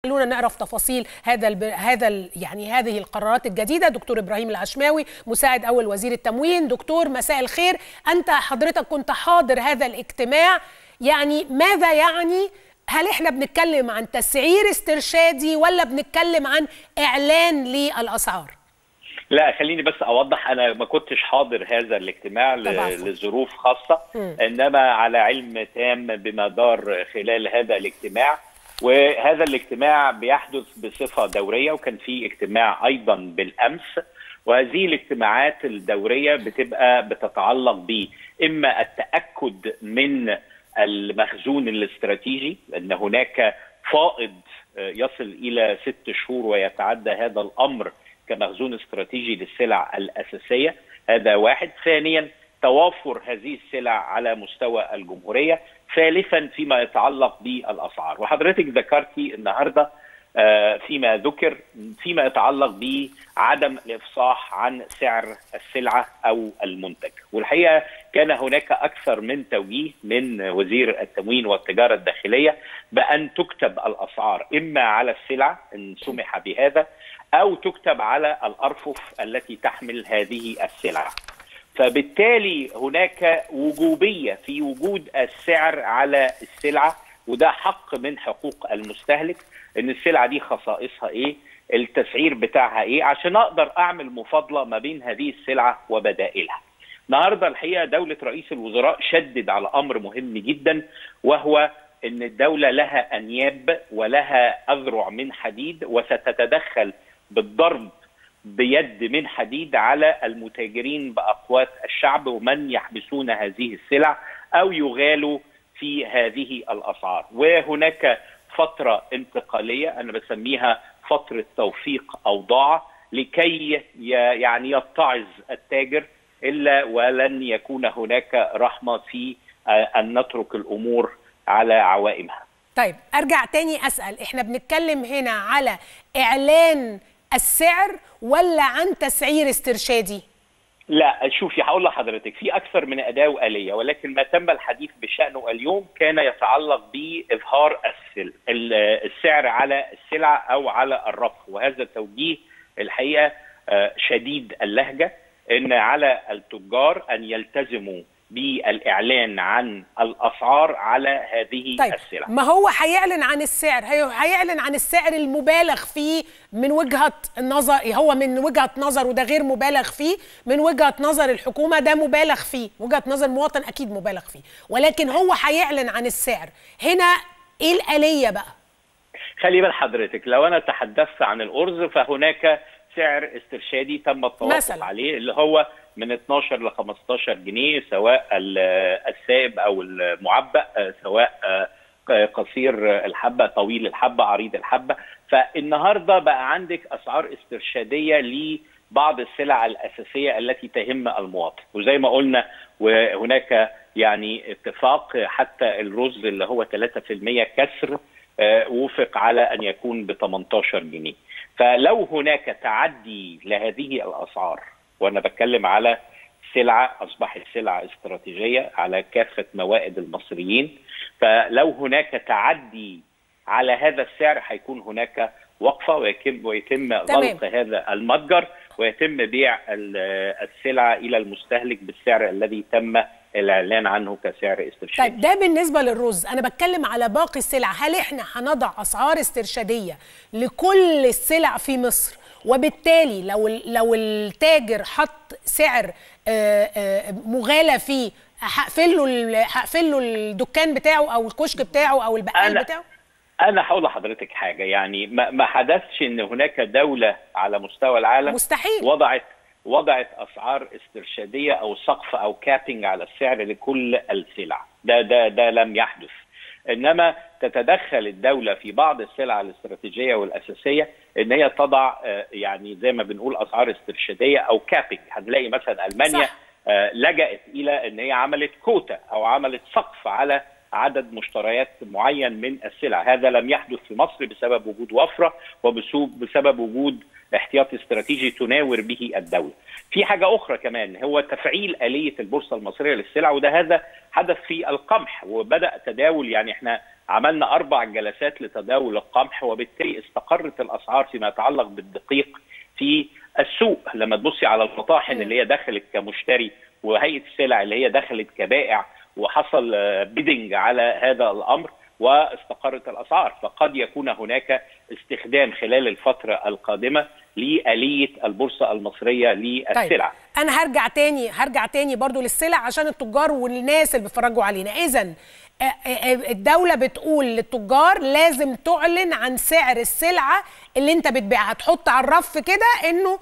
خلونا نعرف تفاصيل يعني هذه القرارات الجديدة. دكتور إبراهيم العشماوي مساعد أول وزير التموين. دكتور مساء الخير، حضرتك كنت حاضر هذا الاجتماع، يعني ماذا يعني؟ هل احنا بنتكلم عن تسعير استرشادي ولا بنتكلم عن إعلان للأسعار؟ لا، خليني بس أوضح، أنا ما كنتش حاضر هذا الاجتماع لظروف خاصة، إنما على علم تام بما دار خلال هذا الاجتماع. وهذا الاجتماع بيحدث بصفة دورية، وكان في اجتماع أيضا بالأمس. وهذه الاجتماعات الدورية بتتعلق بإما التأكد من المخزون الاستراتيجي، أن هناك فائض يصل إلى 6 شهور ويتعدى هذا الأمر كمخزون استراتيجي للسلع الأساسية، هذا واحد. ثانيا، توافر هذه السلع على مستوى الجمهورية. ثالثا، فيما يتعلق بالأسعار، وحضرتك ذكرتي النهاردة فيما ذكر فيما يتعلق بعدم الإفصاح عن سعر السلعة أو المنتج. والحقيقة كان هناك أكثر من توجيه من وزير التموين والتجارة الداخلية بأن تكتب الأسعار إما على السلع إن سمح بهذا، أو تكتب على الأرفف التي تحمل هذه السلع. فبالتالي هناك وجوبية في وجود السعر على السلعة، وده حق من حقوق المستهلك، ان السلعة دي خصائصها ايه، التسعير بتاعها ايه، عشان اقدر اعمل مفاضلة ما بين هذه السلعة وبدائلها. النهارده الحقيقة دولة رئيس الوزراء شدد على امر مهم جدا، وهو ان الدولة لها انياب ولها اذرع من حديد، وستتدخل بالضرب بيد من حديد على المتاجرين بأقوات الشعب ومن يحبسون هذه السلع أو يغالوا في هذه الأسعار. وهناك فترة انتقالية أنا بسميها فترة توفيق أوضاع، لكي يعني يتعظ التاجر، إلا ولن يكون هناك رحمة في أن نترك الأمور على عوائمها. طيب أرجع تاني أسأل، إحنا بنتكلم هنا على إعلان السعر ولا عن تسعير استرشادي؟ لا، شوفي، هقول لحضرتك في اكثر من اداه واليه، ولكن ما تم الحديث بشانه اليوم كان يتعلق باظهار السعر على السلع او على الرف. وهذا التوجيه الحقيقه شديد اللهجه، ان على التجار ان يلتزموا بالإعلان عن الأسعار على هذه السلع. ما هو هيعلن عن السعر، هيعلن عن السعر المبالغ فيه من وجهة نظر، هو من وجهة نظر وده غير مبالغ فيه، من وجهة نظر الحكومة ده مبالغ فيه، وجهة نظر المواطن أكيد مبالغ فيه، ولكن هو هيعلن عن السعر. هنا إيه الآلية بقى؟ خلي بال حضرتك، لو أنا تحدثت عن الأرز فهناك سعر استرشادي تم التوافق عليه، اللي هو من 12 ل 15 جنيه، سواء السائب أو المعبأ، سواء قصير الحبة، طويل الحبة، عريض الحبة. فالنهاردة بقى عندك أسعار استرشادية لبعض السلع الأساسية التي تهم المواطن. وزي ما قلنا، وهناك يعني اتفاق، حتى الرز اللي هو 3% كسر وفق على أن يكون ب 18 جنيه. فلو هناك تعدي لهذه الأسعار، وأنا بتكلم على سلعة أصبحت سلعة استراتيجية على كافة موائد المصريين، فلو هناك تعدي على هذا السعر هيكون هناك وقفة، ويتم غلق هذا المتجر، ويتم بيع السلعة إلى المستهلك بالسعر الذي تم الإعلان عنه كسعر استرشادي. طيب ده بالنسبة للرز، أنا بتكلم على باقي السلع. هل إحنا هنضع أسعار استرشادية لكل السلع في مصر؟ وبالتالي لو التاجر حط سعر مغالى فيه، هقفل له الدكان بتاعه او الكشك بتاعه او البقال بتاعه؟ انا هقول لحضرتك حاجه، يعني ما حدثش ان هناك دوله على مستوى العالم مستحيل وضعت اسعار استرشاديه او سقف او كابينج على السعر لكل السلع. ده لم يحدث. انما تتدخل الدوله في بعض السلع الاستراتيجيه والاساسيه ان هي تضع يعني زي ما بنقول اسعار استرشاديه او كابينج. هتلاقي مثلا المانيا لجأت الى ان هي عملت كوتا او عملت سقف على عدد مشتريات معين من السلع. هذا لم يحدث في مصر بسبب وجود وفره وبسبب وجود احتياطي استراتيجي تناور به الدولة. في حاجة أخرى كمان، هو تفعيل آلية البورصة المصرية للسلع، وده هذا حدث في القمح وبدأ تداول. يعني احنا عملنا 4 جلسات لتداول القمح، وبالتالي استقرت الاسعار فيما يتعلق بالدقيق في السوق. لما تبصي على المطاحن اللي هي دخلت كمشتري وهيئه السلع اللي هي دخلت كبائع، وحصل بيدنج على هذا الامر واستقرت الاسعار. فقد يكون هناك استخدام خلال الفتره القادمه لآلية البورصة المصرية للسلع. طيب أنا هرجع تاني برضو للسلع عشان التجار والناس اللي بيتفرجوا علينا. إذن الدولة بتقول للتجار لازم تعلن عن سعر السلعة اللي أنت بتبيعها، تحط على الرف كده إنه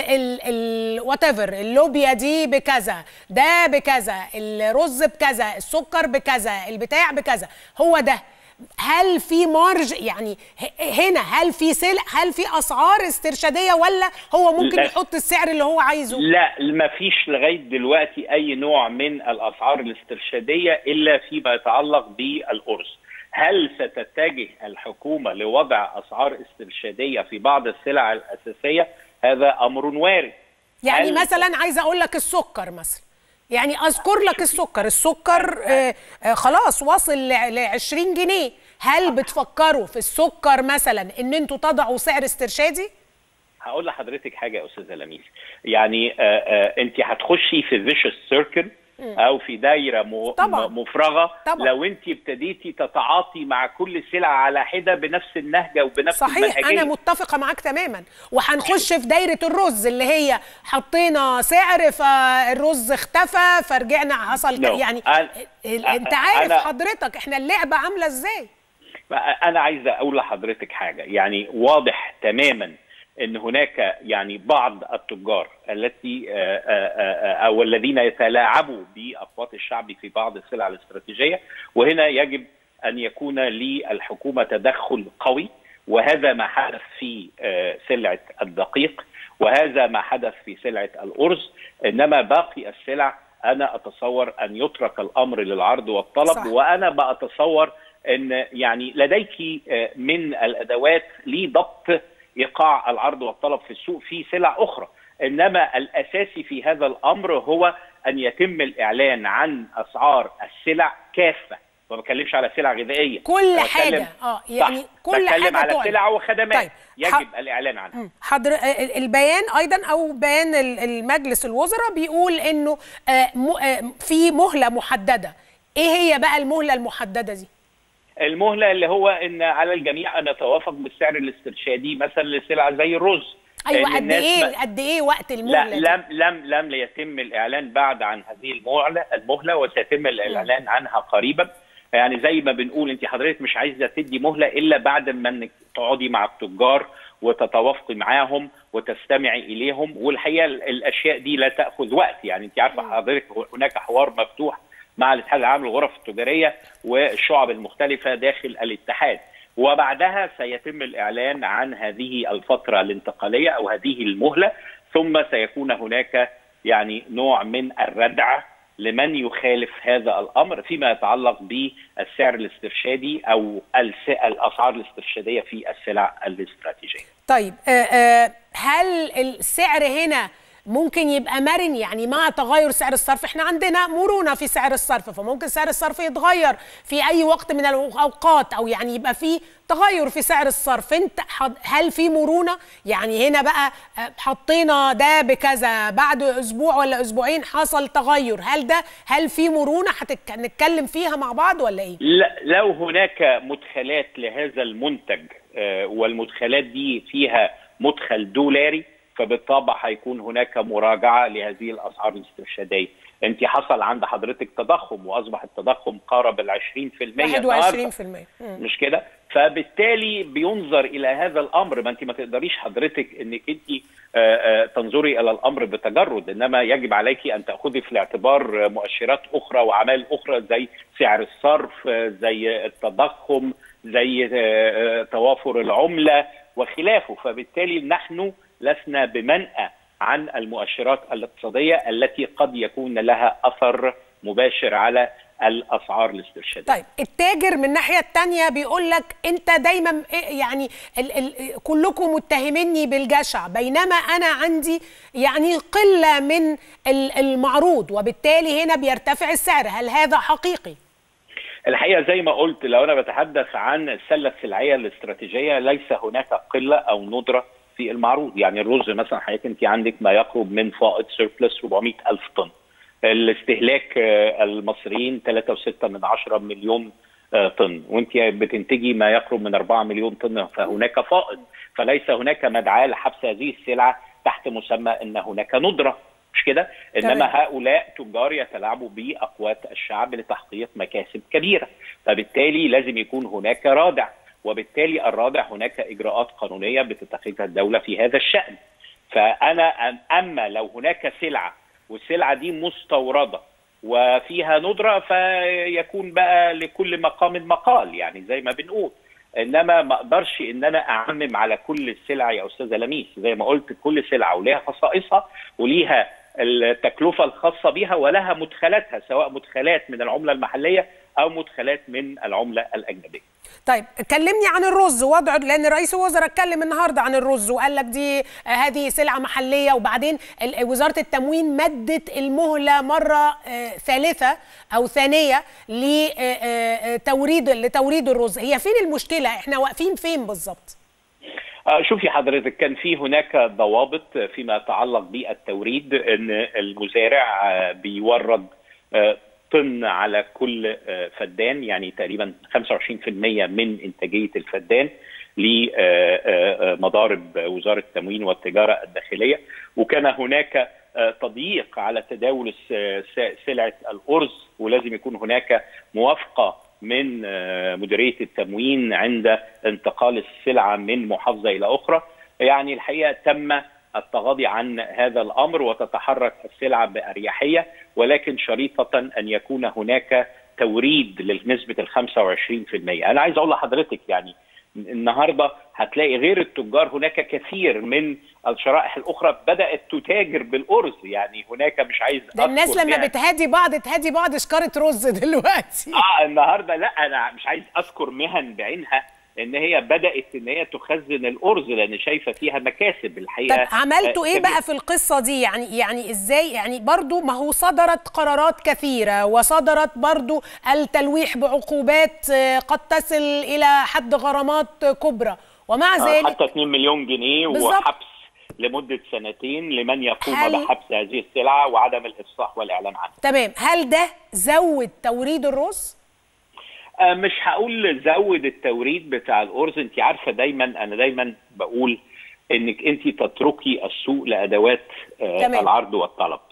whatever اللوبيا دي بكذا، ده بكذا، الرز بكذا، السكر بكذا، البتاع بكذا، هو ده. هل في مارج يعني هنا؟ هل في اسعار استرشاديه ولا هو ممكن يحط السعر اللي هو عايزه؟ لا، ما فيش لغايه دلوقتي اي نوع من الاسعار الاسترشاديه الا فيما يتعلق بالارز. هل ستتجه الحكومه لوضع اسعار استرشاديه في بعض السلع الاساسيه؟ هذا امر وارد. يعني مثلا عايزه اقول لك السكر مثلا، يعني اذكر لك السكر خلاص وصل ل 20 جنيه. هل بتفكروا في السكر مثلا ان انتوا تضعوا سعر استرشادي؟ هقول لحضرتك حاجه يا استاذه لميس، يعني انت هتخشي في فيشس سيركل او في دايره مفرغه طبعا. لو انت ابتديتي تتعاطي مع كل سلعه على حده بنفس النهجه وبنفس المنهجيه. صحيح، انا متفقه معاك تماما. وهنخش في دايره الرز اللي هي حطينا سعر فالرز اختفى فرجعنا حصل يعني انت عارف حضرتك احنا اللعبه عامله ازاي. انا عايزه اقول لحضرتك حاجه، يعني واضح تماما ان هناك يعني بعض التجار التي او الذين يتلاعبوا باقوات الشعب في بعض السلع الاستراتيجيه، وهنا يجب ان يكون للحكومه تدخل قوي. وهذا ما حدث في سلعه الدقيق، وهذا ما حدث في سلعه الارز. انما باقي السلع انا اتصور ان يترك الامر للعرض والطلب. صح. وانا بتصور ان يعني لديك من الادوات لضبط إيقاع العرض والطلب في السوق في سلع أخرى. إنما الأساسي في هذا الأمر هو أن يتم الإعلان عن أسعار السلع كافة، ما بتكلمش على سلع غذائية، كل حاجة يعني كل حاجة بتكلم على سلع وخدمات. طيب. يجب الإعلان عنها. البيان أيضا أو بيان المجلس الوزراء بيقول إنه في مهلة محددة. إيه هي بقى المهلة المحددة دي؟ المهله اللي هو ان على الجميع ان يتوافق بالسعر الاسترشادي مثلا لسلع زي الرز. ايوه، قد ايه وقت المهله؟ لا، لم يتم الاعلان بعد عن هذه المهله وسيتم الاعلان عنها قريبا. يعني زي ما بنقول، انت حضرتك مش عايزه تدي مهله الا بعد ما انك تقعدي مع التجار وتتوافقي معاهم وتستمعي اليهم. والحقيقه الاشياء دي لا تاخذ وقت. يعني انت عارفه حضرتك هناك حوار مفتوح مع الاتحاد العام للغرف التجاريه والشعب المختلفه داخل الاتحاد، وبعدها سيتم الاعلان عن هذه الفتره الانتقاليه او هذه المهله. ثم سيكون هناك يعني نوع من الردع لمن يخالف هذا الامر فيما يتعلق بالسعر الاسترشادي او الاسعار الاسترشاديه في السلع الاستراتيجيه. طيب هل السعر هنا ممكن يبقى مرن؟ يعني مع تغير سعر الصرف، احنا عندنا مرونة في سعر الصرف، فممكن سعر الصرف يتغير في اي وقت من الاوقات، او يعني يبقى في تغير في سعر الصرف. انت هل في مرونة؟ يعني هنا بقى حطينا ده بكذا، بعد اسبوع ولا اسبوعين حصل تغير، هل في مرونة هنتكلم فيها مع بعض ولا ايه؟ لا، لو هناك مدخلات لهذا المنتج والمدخلات دي فيها مدخل دولاري، فبالطبع هيكون هناك مراجعه لهذه الاسعار الاسترشاديه. انت حصل عند حضرتك تضخم واصبح التضخم قارب ال 20%، 21%، مش كده؟ فبالتالي بينظر الى هذا الامر. ما انت ما تقدريش حضرتك انك انت تنظري الى الامر بتجرد، انما يجب عليك ان تاخذي في الاعتبار مؤشرات اخرى وعوامل اخرى زي سعر الصرف، زي التضخم، زي توافر العمله وخلافه. فبالتالي نحن لسنا بمنأى عن المؤشرات الاقتصادية التي قد يكون لها أثر مباشر على الأسعار الاسترشادية. طيب التاجر من الناحية التانية بيقول لك أنت دايما يعني كلكم متهميني بالجشع، بينما أنا عندي يعني قلة من المعروض، وبالتالي هنا بيرتفع السعر. هل هذا حقيقي؟ الحقيقه زي ما قلت، لو انا بتحدث عن السله السلعيه الاستراتيجيه ليس هناك قله او ندره في المعروض. يعني الرز مثلا حضرتك انت عندك ما يقرب من فائض سيربلس 400,000 طن. الاستهلاك المصريين 3.6 مليون طن، وانت بتنتجي ما يقرب من 4 مليون طن، فهناك فائض. فليس هناك مدعاة لحبس هذه السلعة تحت مسمى ان هناك ندرة، مش كده؟ انما هؤلاء تجار يتلاعبوا بأقوات الشعب لتحقيق مكاسب كبيرة، فبالتالي لازم يكون هناك رادع، وبالتالي الرادع هناك إجراءات قانونية بتتخذها الدولة في هذا الشأن. فأنا أما لو هناك سلعة والسلعة دي مستوردة وفيها ندرة، فيكون بقى لكل مقام مقال، يعني زي ما بنقول. انما ما اقدرش ان انا اعمم على كل السلع يا استاذه لميس. زي ما قلت كل سلعه وليها خصائصها وليها التكلفه الخاصه بها ولها مدخلاتها، سواء مدخلات من العمله المحليه او مدخلات من العمله الاجنبيه. طيب كلمني عن الرز وضعه، لان رئيس الوزراء اتكلم النهارده عن الرز وقال لك دي هذه سلعه محليه، وبعدين وزاره التموين مدت المهله مره ثالثه او ثانيه لتوريد الرز. هي فين المشكله؟ احنا واقفين فين بالظبط؟ شوفي حضرتك، كان في هناك ضوابط فيما يتعلق بالتوريد، ان المزارع بيورد طن على كل فدان، يعني تقريبا 25% من انتاجيه الفدان لمضارب وزاره التموين والتجاره الداخليه. وكان هناك تضييق على تداول سلعه الارز، ولازم يكون هناك موافقه من مديريه التموين عند انتقال السلعه من محافظه الى اخرى. يعني الحقيقه تم التغاضي عن هذا الامر وتتحرك السلعه باريحيه، ولكن شريطه ان يكون هناك توريد لنسبه ال 25%. انا عايز اقول لحضرتك يعني النهارده هتلاقي غير التجار هناك كثير من الشرائح الاخرى بدات تتاجر بالارز. يعني هناك مش عايز ده الناس لما بتهادي بعض شكاره رز دلوقتي. النهارده لا، انا مش عايز اذكر مهن بعينها ان هي بدات ان هي تخزن الارز لان شايفه فيها مكاسب الحقيقه. طب عملتوا ايه بقى في القصه دي؟ يعني ازاي؟ يعني برضو ما هو صدرت قرارات كثيره، وصدرت برضو التلويح بعقوبات قد تصل الى حد غرامات كبرى، ومع ذلك حتى 2 مليون جنيه وحبس لمده سنتين لمن يقوم بحبس هذه السلعه وعدم الافصاح والاعلان عنها. تمام. هل ده زود توريد الرز؟ مش هقول زود التوريد بتاع الارز. انت عارفه انا دايما بقول انك انت تتركي السوق لادوات العرض والطلب،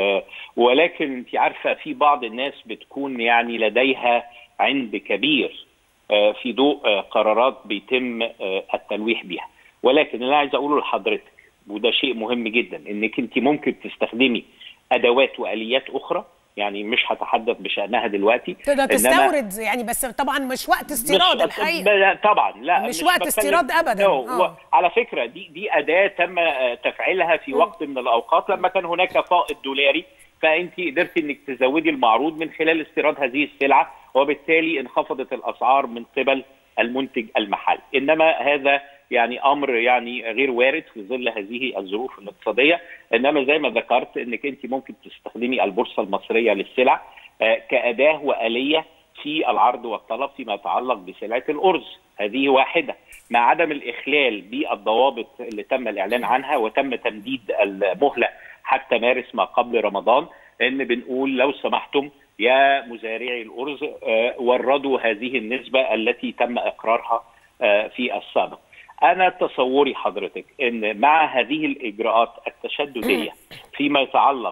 ولكن انت عارفه في بعض الناس بتكون يعني لديها عند كبير في ضوء قرارات بيتم التلويح بها. ولكن اللي عايز اقوله لحضرتك، وده شيء مهم جدا، انك انت ممكن تستخدمي ادوات واليات اخرى، يعني مش هتحدث بشأنها دلوقتي. تقدر تستورد يعني، بس طبعا مش وقت استيراد الحقيقة. طبعا لا، مش وقت استيراد ابدا. على فكرة دي أداة تم تفعيلها في وقت من الأوقات لما كان هناك فائض دولاري، فأنت قدرتي انك تزودي المعروض من خلال استيراد هذه السلعة، وبالتالي انخفضت الأسعار من قبل المنتج المحلي. إنما هذا يعني امر يعني غير وارد في ظل هذه الظروف الاقتصاديه. انما زي ما ذكرت انك انت ممكن تستخدمي البورصه المصريه للسلع كاداه واليه في العرض والطلب فيما يتعلق بسلعه الارز. هذه واحده، مع عدم الاخلال بالضوابط اللي تم الاعلان عنها وتم تمديد المهله حتى مارس ما قبل رمضان، ان بنقول لو سمحتم يا مزارعي الارز وردوا هذه النسبه التي تم اقرارها في السابق. أنا تصوري حضرتك أن مع هذه الإجراءات التشددية فيما يتعلق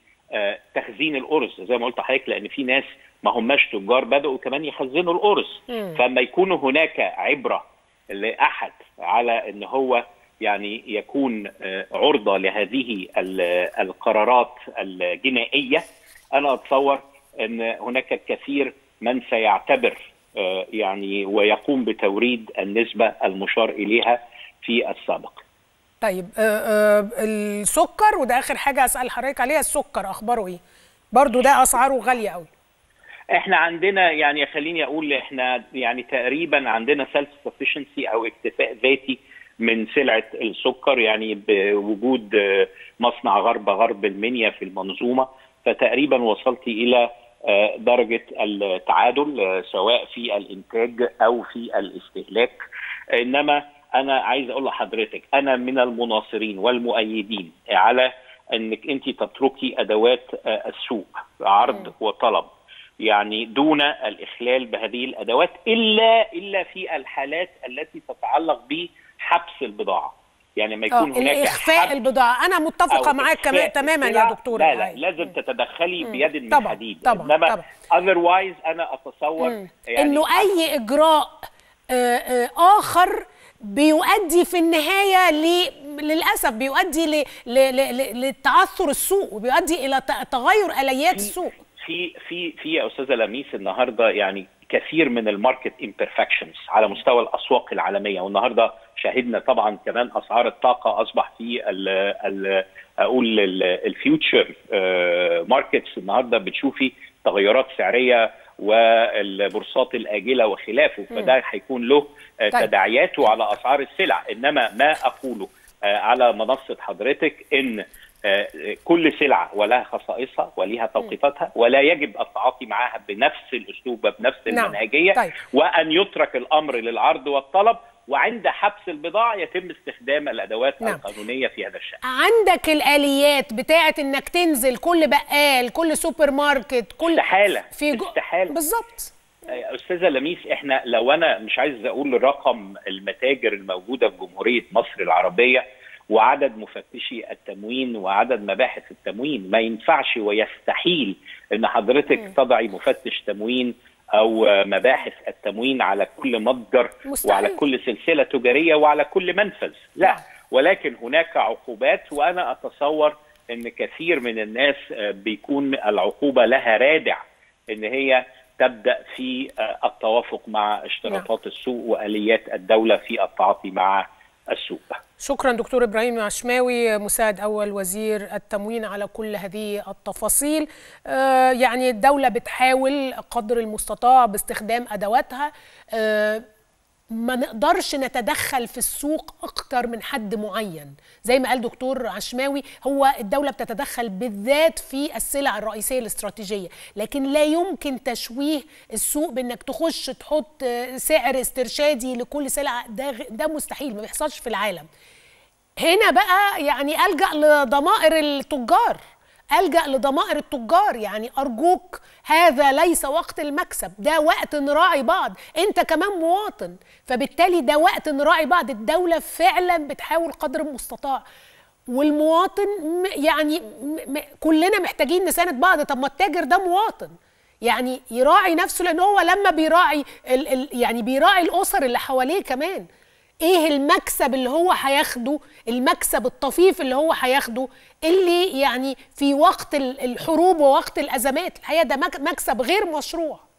بتخزين الأرز، زي ما قلت لحضرتك، لأن في ناس ما هماش تجار بدأوا كمان يخزنوا الأرز، فما يكون هناك عبرة لأحد على أن هو يعني يكون عرضة لهذه القرارات الجنائية، أنا أتصور أن هناك الكثير من سيعتبر يعني ويقوم بتوريد النسبة المشار إليها في السابق. طيب السكر، وده آخر حاجة أسأل حضرتك عليها، السكر أخباره إيه؟ برضو ده أسعاره غالية قوي. احنا عندنا يعني خليني أقول احنا يعني تقريبا عندنا سيلف سفيشنسي أو اكتفاء ذاتي من سلعة السكر، يعني بوجود مصنع غرب المنيا في المنظومة، فتقريبا وصلت إلى درجة التعادل سواء في الإنتاج أو في الاستهلاك. إنما أنا عايز أقول لحضرتك أنا من المناصرين والمؤيدين على أنك أنت تتركي أدوات السوق عرض وطلب، يعني دون الإخلال بهذه الأدوات إلا في الحالات التي تتعلق بحبس البضاعة. يعني ما يكون هناك إخفاء البضاعة. أنا متفقة معاك تماما يا دكتور. لا لازم تتدخلي بيد من طبعًا حديد. طبعًا إنما otherwise أنا أتصور يعني إنه أي إجراء آخر بيؤدي في النهاية للأسف بيؤدي لتعثر السوق وبيؤدي إلى تغير آليات السوق. في يا أستاذة لميس النهاردة يعني كثير من الماركت امبرفكشنز على مستوى الأسواق العالمية، والنهاردة شاهدنا طبعا كمان أسعار الطاقة أصبح في أقول الفيوتشر ماركتس النهاردة بتشوفي تغيرات سعرية والبورصات الآجلة وخلافه، فده هيكون له تداعياته على أسعار السلع. إنما ما أقوله على منصة حضرتك إن كل سلعة ولها خصائصها ولها توقيتاتها، ولا يجب التعاطي معها بنفس الأسلوب بنفس المنهجية، وأن يترك الأمر للعرض والطلب، وعند حبس البضاعة يتم استخدام الأدوات القانونية في هذا الشأن. عندك الآليات بتاعة إنك تنزل كل بقال كل سوبر ماركت كل استحالة بالظبط. أستاذة لميس إحنا لو أنا مش عايز أقول رقم المتاجر الموجودة في جمهورية مصر العربية وعدد مفتشي التموين وعدد مباحث التموين، ما ينفعش ويستحيل ان حضرتك تضعي مفتش تموين او مباحث التموين على كل متجر وعلى كل سلسلة تجارية وعلى كل منفذ، لا، ولكن هناك عقوبات. وانا اتصور ان كثير من الناس بيكون العقوبة لها رادع ان هي تبدأ في التوافق مع اشتراطات السوق وآليات الدولة في التعاطي مع السوق. شكرا دكتور إبراهيم العشماوي مساعد أول وزير التموين على كل هذه التفاصيل. يعني الدولة بتحاول قدر المستطاع باستخدام أدواتها، ما نقدرش نتدخل في السوق أكتر من حد معين زي ما قال دكتور عشماوي. هو الدولة بتتدخل بالذات في السلع الرئيسية الاستراتيجية، لكن لا يمكن تشويه السوق بأنك تخش تحط سعر استرشادي لكل سلعة. ده مستحيل، ما بيحصلش في العالم. هنا بقى يعني ألجأ لضمائر التجار، يعني أرجوك هذا ليس وقت المكسب، ده وقت نراعي بعض، أنت كمان مواطن، فبالتالي ده وقت نراعي بعض. الدولة فعلا بتحاول قدر المستطاع، والمواطن يعني كلنا محتاجين نساند بعض. طب ما التاجر ده مواطن، يعني يراعي نفسه، لأن هو لما بيراعي يعني بيراعي الأسر اللي حواليه كمان. ايه المكسب اللي هو هياخده، المكسب الطفيف اللي هو هياخده، اللي يعني في وقت الحروب ووقت الأزمات الحقيقة ده مكسب غير مشروع.